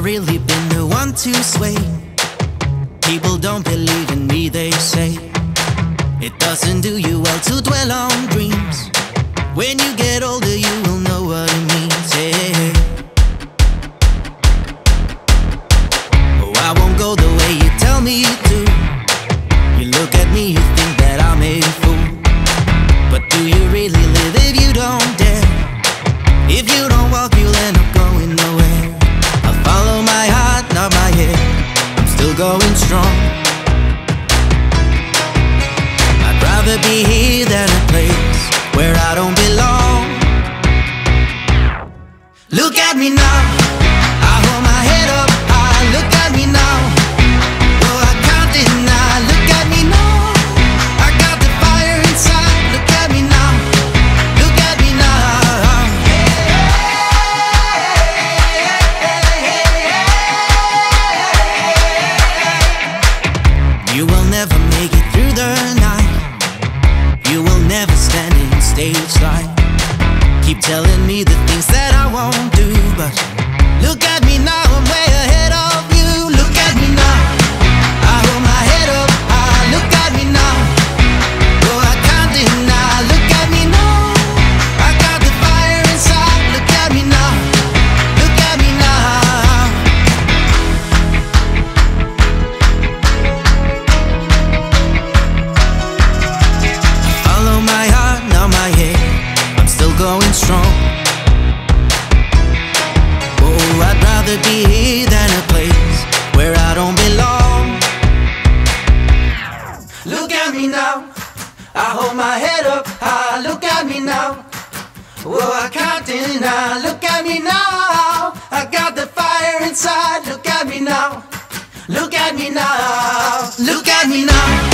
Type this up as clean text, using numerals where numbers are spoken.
really been the one to sway. People don't believe in me, they say. It doesn't do you well to dwell on dreams. When you get older, you will know what it means, yeah. Oh, I won't go the way you tell me to. You look at me, you think that I'm a fool. But do you really live if you don't dare? If you don't walk, you'll end up going nowhere. I follow my heart, not my head. I'm still going strong. I'd rather be here than a place where I don't belong. Look at me now, I hold my head up high. Look at me now, oh, I can't deny. Look at me now, I got the fire inside. Look at me now, look at me now. You will never make it through the night. You will never stand in stage light. Keep telling me the things that I won't do, but look at me now, I'm way ahead of you. Look at me now, I hold my head up high. Look at me now, oh, I can't deny. Look at me now, I got the fire inside. Look at me now, look at me now. Follow my heart, not my head. I'm still going strong. Oh, I'd rather be here than a place where I don't belong. Look at me now, I hold my head up high. Look at me now, oh, I can't deny. Look at me now, I got the fire inside. Look at me now, look at me now, look at me now.